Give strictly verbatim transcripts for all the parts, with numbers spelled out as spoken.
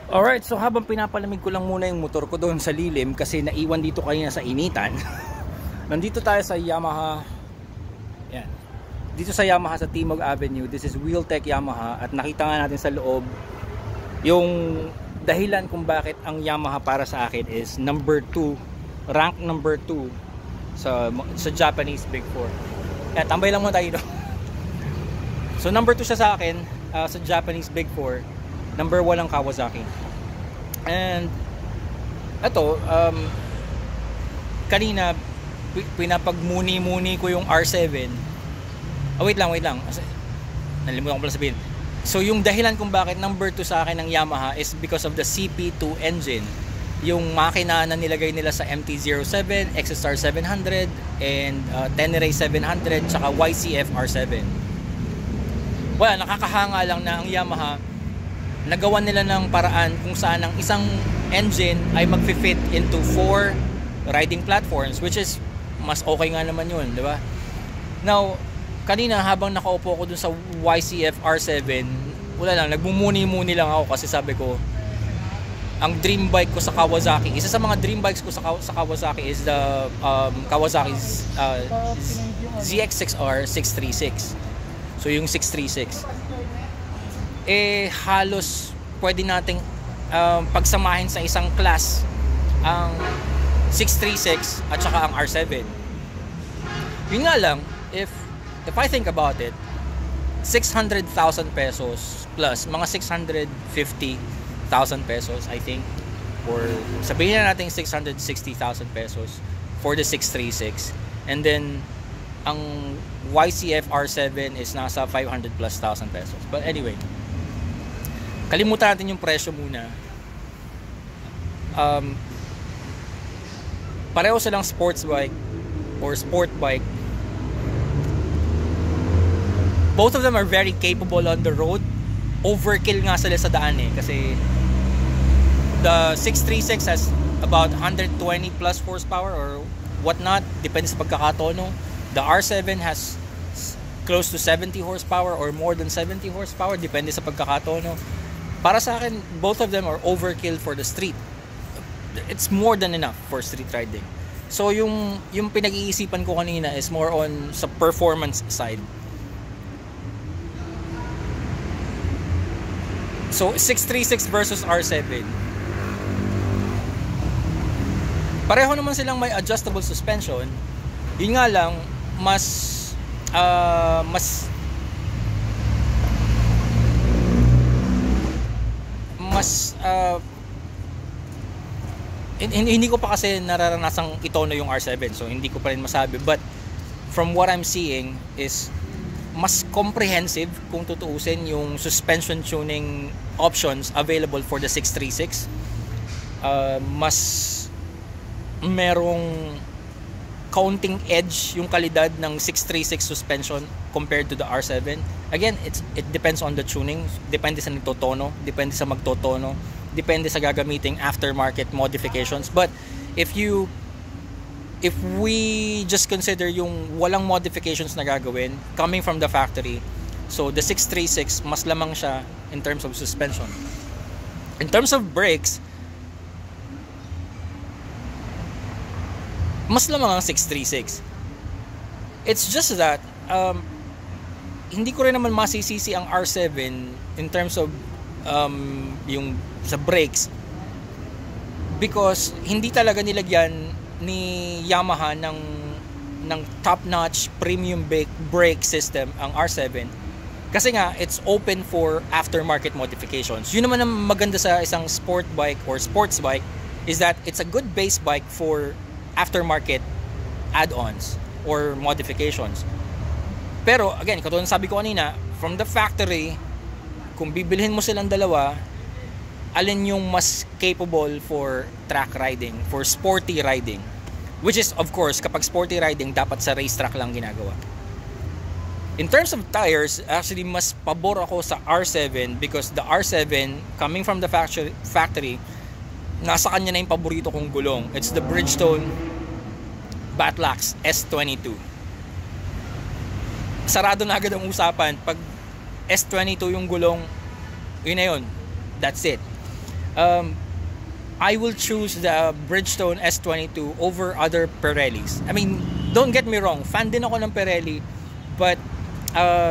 Alright, so habang pinapalamig ko lang muna yung motor ko doon sa lilim kasi naiwan dito kanina sa initan. Nandito tayo sa Yamaha. Yan. Dito sa Yamaha sa Timog Avenue. This is Wheeltech Yamaha at nakita nga natin sa loob yung dahilan kung bakit ang Yamaha para sa akin is number two, rank number two sa sa Japanese Big Four. Kaya tambay lang muna tayo dito. So number two siya sa akin uh, sa Japanese Big Four. Number one ang Kawasaki. And ito, um, kanina pinapagmuni-muni ko yung R seven. Oh, wait lang, wait lang. Nalimutan ko pala sabihin. So yung dahilan kung bakit number two sa akin ng Yamaha is because of the C P two engine. Yung makina na nilagay nila sa M T zero seven, X S R seven hundred, and uh, Tenere seven hundred, tsaka Y C F R seven. Well, nakakahanga lang na ang Yamaha nagawa nila ng paraan kung saan ang isang engine ay mag-fit into four riding platforms, which is mas okay nga naman yun, di ba? Now, kanina habang nakaupo ko dun sa Y C F R seven, wala lang, nagmumuni-muni lang ako kasi sabi ko, ang dream bike ko sa Kawasaki, isa sa mga dream bikes ko sa, sa Kawasaki is the um, Kawasaki's uh, Z X six R six thirty-six. So yung six thirty-six. Eh halos pwede nating um, pagsamahin sa isang class ang six thirty-six at saka ang R seven. Yun nga lang, if if I think about it, six hundred thousand pesos plus mga six hundred fifty thousand pesos I think, or sabihin na natin six hundred sixty thousand pesos for the six thirty-six, and then ang Y C F R seven is nasa five hundred plus thousand pesos. But anyway, kalimutan natin yung presyo muna. Um, pareho silang sports bike or sport bike. Both of them are very capable on the road. Overkill nga sila sa daan eh. Kasi the six thirty-six has about one hundred twenty plus horsepower or whatnot. Depende sa pagkakatono. The R seven has close to seventy horsepower or more than seventy horsepower. Depende sa pagkakatono. Para sa akin, both of them are overkill for the street. It's more than enough for street riding. So yung yung pinag-iisipan ko kanina is more on sa performance side. So six thirty-six versus R seven. Pareho naman silang may adjustable suspension. Yun nga lang, mas uh, mas mas uh, hindi, hindi ko pa kasi nararanasang itono yung R seven, so hindi ko pa rin masabi, but from what I'm seeing is mas comprehensive kung tutuusin yung suspension tuning options available for the six thirty-six. Uh, mas merong counting edge yung kalidad ng six thirty-six suspension compared to the R seven. Again, it's it depends on the tuning, depende sa nitotono, depende sa magtotono, depende sa gagamiting aftermarket modifications. But if you if we just consider yung walang modifications na gagawin coming from the factory, so the six thirty-six mas lamang siya in terms of suspension. In terms of brakes, mas lamang ang six thirty-six. It's just that um, hindi ko rin naman masisisi ang R seven in terms of um, yung sa brakes, because hindi talaga nilagyan ni Yamaha ng ng top-notch premium brake brake system ang R seven. Kasi nga it's open for aftermarket modifications. Yun naman ang maganda sa isang sport bike or sports bike is that it's a good base bike for aftermarket add-ons or modifications. Pero again, katulad ng sabi ko kanina, from the factory, kung bibilhin mo silang dalawa, alin yung mas capable for track riding, for sporty riding, which is of course kapag sporty riding dapat sa racetrack lang ginagawa. In terms of tires, actually mas pabor ako sa R seven because the R seven coming from the factory, factory nasa kanya na yung paborito kong gulong. It's the Bridgestone Batlax S twenty-two. Sarado na agad ang usapan. Pag S twenty-two yung gulong, yun na yun. That's it. um, I will choose the Bridgestone S twenty-two over other Pirellis. I mean, don't get me wrong, fan din ako ng Pirelli, but uh,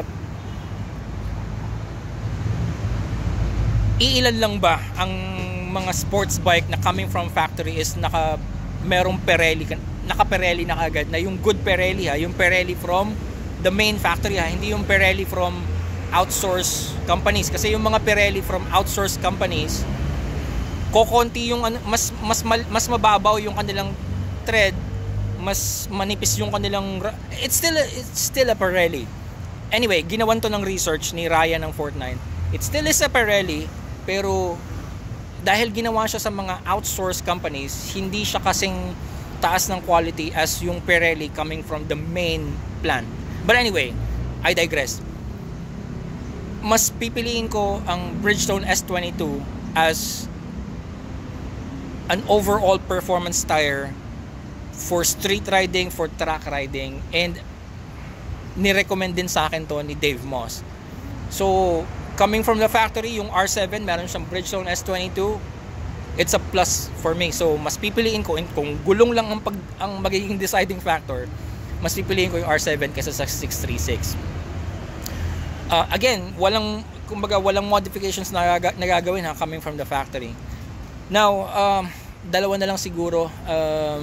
iilan lang ba ang mga sports bike na coming from factory is naka merong Pirelli, naka Pirelli na kagad, na yung good Pirelli ha, yung Pirelli from the main factory ha, hindi yung Pirelli from outsource companies. Kasi yung mga Pirelli from outsource companies, kokonti yung mas mas mas mababaw yung kanilang tread, mas manipis yung kanilang, it's still a, it's still a Pirelli. Anyway, ginawan to ng research ni Ryan ng Fortnite. It still is a Pirelli, pero dahil ginawa siya sa mga outsource companies, hindi siya kasing taas ng quality as yung Pirelli coming from the main plant. But anyway, I digress. Mas pipiliin ko ang Bridgestone S twenty-two as an overall performance tire for street riding, for track riding, and ni-recommend din sa akin to ni Dave Moss. So, coming from the factory, yung R seven, meron siyang Bridgestone S twenty-two, it's a plus for me. So, mas pipiliin ko, kung gulong lang ang, pag, ang magiging deciding factor, mas pipiliin ko yung R seven kaysa sa six thirty-six. Uh, again, walang, kumbaga, walang modifications na nagagawin ha, coming from the factory. Now, um, dalawa na lang siguro, um,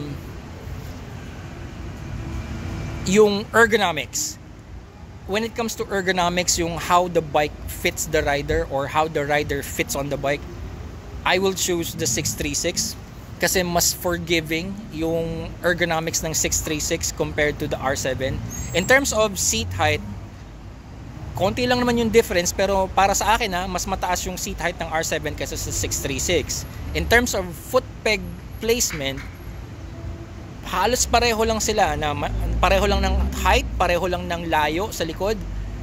yung ergonomics. When it comes to ergonomics, yung how the bike fits the rider or how the rider fits on the bike, I will choose the six thirty-six kasi mas forgiving yung ergonomics ng six thirty-six compared to the R seven. In terms of seat height, konti lang naman yung difference, pero para sa akin ha, mas mataas yung seat height ng R seven kaysa sa six thirty-six. In terms of foot peg placement, halos pareho lang sila, na pareho lang ng height, pareho lang ng layo sa likod.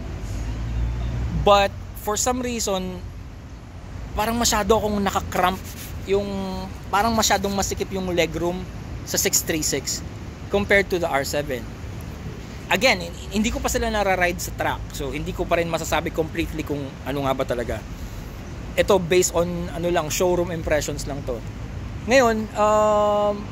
But for some reason, parang masyado akong nakakramp, yung parang masyadong masikip yung legroom sa six thirty-six compared to the R seven. Again, hindi ko pa sila nara-ride sa track, so hindi ko pa rin masasabi completely kung ano nga ba talaga. Ito based on ano lang, showroom impressions lang to. Ngayon, um,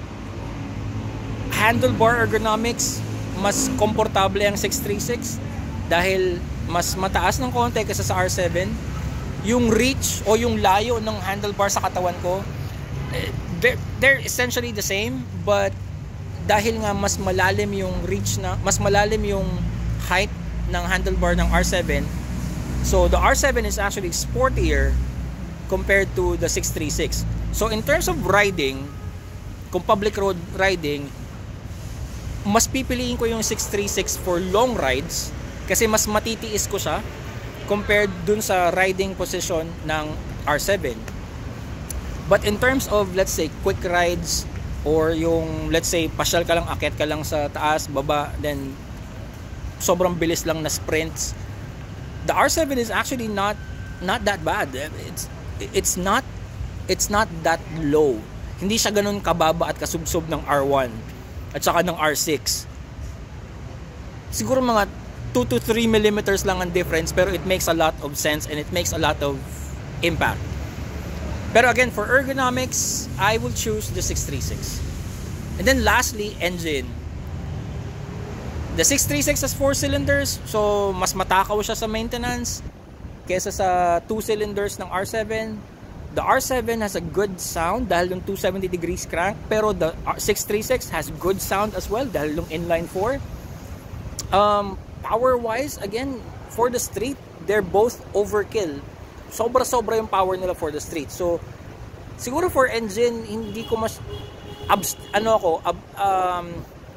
handlebar ergonomics, mas komportable ang six thirty-six dahil mas mataas ng konti kaysa sa R seven. Yung reach o yung layo ng handlebar sa katawan ko, they're, they're essentially the same, but dahil nga mas malalim yung reach na, mas malalim yung height ng handlebar ng R seven, so the R seven is actually sportier compared to the six thirty-six. So in terms of riding, kung public road riding, mas pipiliin ko yung six thirty-six for long rides kasi mas matitiis ko siya compared dun sa riding position ng R seven. But in terms of, let's say, quick rides, or yung, let's say, pasyal ka lang, akyat ka lang sa taas, baba, then sobrang bilis lang na sprints, the R seven is actually not not that bad. It's it's not it's not that low. Hindi siya ganun kababa at kasubsob ng R one at saka ng R six. Siguro mga two to three millimeters lang ang difference, pero it makes a lot of sense and it makes a lot of impact. Pero again, for ergonomics, I will choose the six thirty-six. And then lastly, engine. The six thirty-six has four cylinders, so mas matakaw siya sa maintenance kesa sa two cylinders ng R seven. The R seven has a good sound dahil yung two seventy degrees crank, pero the six thirty-six has good sound as well dahil yung inline four. Um, power wise, again, for the street, they're both overkill. Sobra-sobra yung power nila for the street. So, siguro for engine, hindi ko mas, abs, ano ako, ab, um,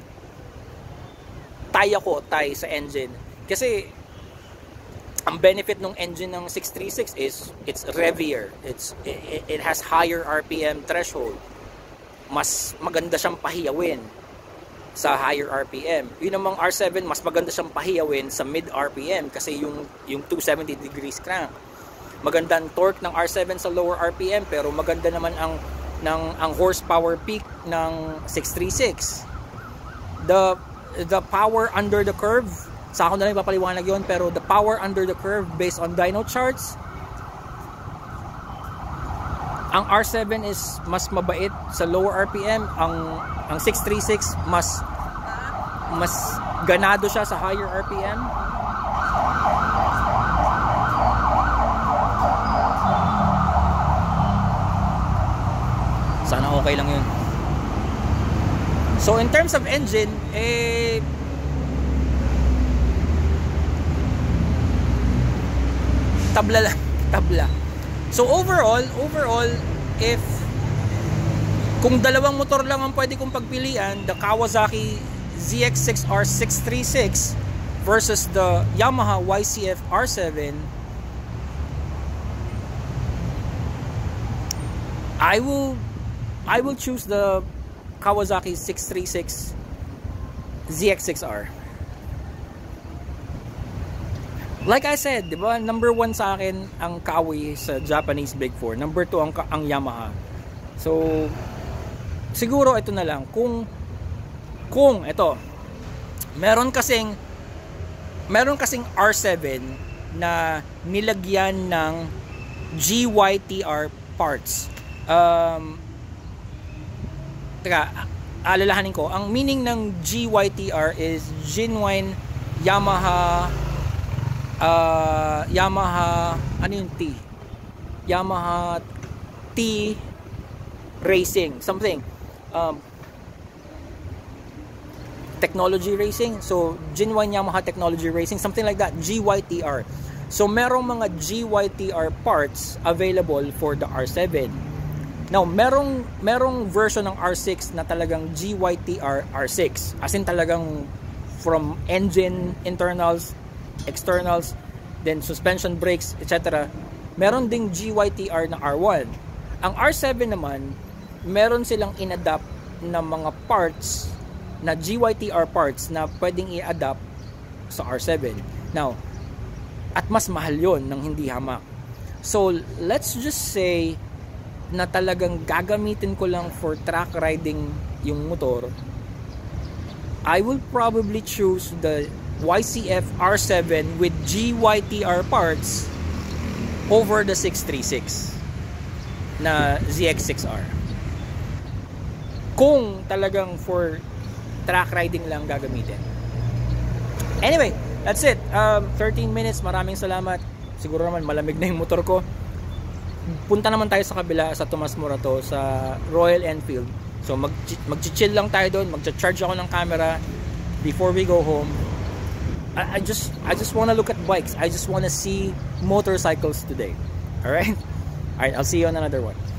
tie ako, tie sa engine. Kasi, ang benefit ng engine ng six thirty-six is, it's revier. It's, it, it has higher R P M threshold. Mas maganda siyang pahiyawin sa higher R P M. Yun namang R seven, mas maganda siyang pahiyawin sa mid R P M kasi yung, yung two seventy degrees crank. Maganda ang torque ng R seven sa lower R P M, pero maganda naman ang ng ang horsepower peak ng six thirty-six. The the power under the curve, sa ako na lang ipapaliwanag yon, pero the power under the curve based on dyno charts, ang R seven is mas mabait sa lower R P M, ang ang six thirty-six mas mas ganado siya sa higher R P M. Sana okay lang yun. So in terms of engine, eh tabla lang, tabla. So overall, overall if kung dalawang motor lang ang pwede kong pagpilian, the Kawasaki Z X six R six thirty-six versus the Yamaha Y C F R seven, I will I will choose the Kawasaki six thirty-six Z X six R. Like I said, di ba, number one sa akin ang Kawi sa Japanese Big Four. Number two ang, ang Yamaha. So, siguro ito na lang. Kung, kung, ito, meron kasing, meron kasing R seven na nilagyan ng G Y T R parts. Um, teka, alalahanin ko. Ang meaning ng G Y T R is Genuine Yamaha Uh, Yamaha, ano yung T? Yamaha T Racing, something. Um, technology Racing. So, Genuine Yamaha Technology Racing, something like that. G Y T R. So, merong mga G Y T R parts available for the R seven. Now, merong, merong version ng R six na talagang G Y T R R six. As in talagang from engine, internals, externals, then suspension brakes, et cetera. Meron ding G Y T R na R one. Ang R seven naman, meron silang in-adapt na mga parts na G Y T R parts na pwedeng i-adapt sa R seven. Now, at mas mahal yon ng hindi hamak. So, let's just say na talagang gagamitin ko lang for track riding yung motor. I will probably choose the Y C F R seven with G Y T R parts over the six thirty-six na Z X six R. Kung talagang for track riding lang gagamitin. Anyway, that's it. Um, thirteen minutes. Maraming salamat. Siguro naman malamig na yung motor ko. Punta naman tayo sa kabila sa Tomas Morato sa Royal Enfield. So mag mag-chill lang tayo doon. Mag-charge ako ng camera before we go home. I just I just want to look at bikes. I just want to see motorcycles today. All right? All right, I'll see you on another one.